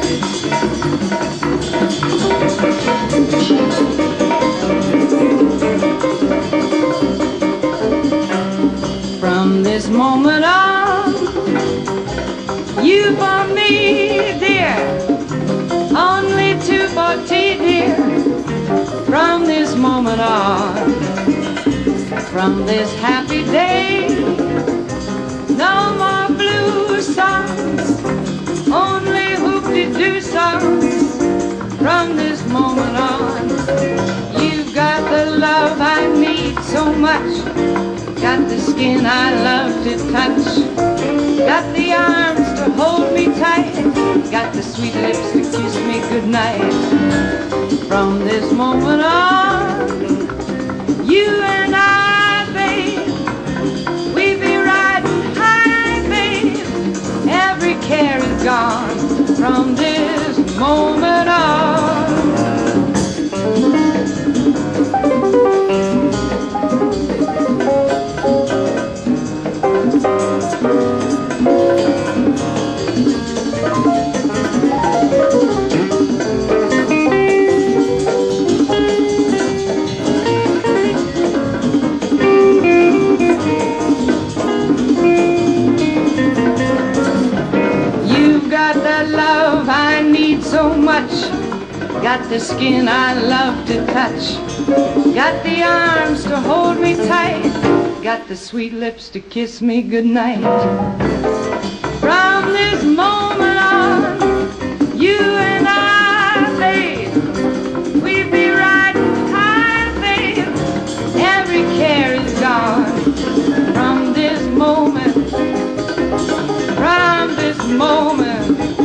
From this moment on, you for me, dear, only two for tea, dear. From this moment on, from this happy day, no more blue songs, only hoop-de-doo songs. From this moment on, you've got the love I need so much, got the skin I love to touch, got the arms to hold me tight, got the sweet lips to kiss me goodnight. From this moment on, you and I, babe, we be riding high, babe, every care is gone. From this moment on. Love I need so much, got the skin I love to touch, got the arms to hold me tight, got the sweet lips to kiss me goodnight. From this moment on, you and I, babe, we be riding high, babe, every care is gone. From this moment, from this moment,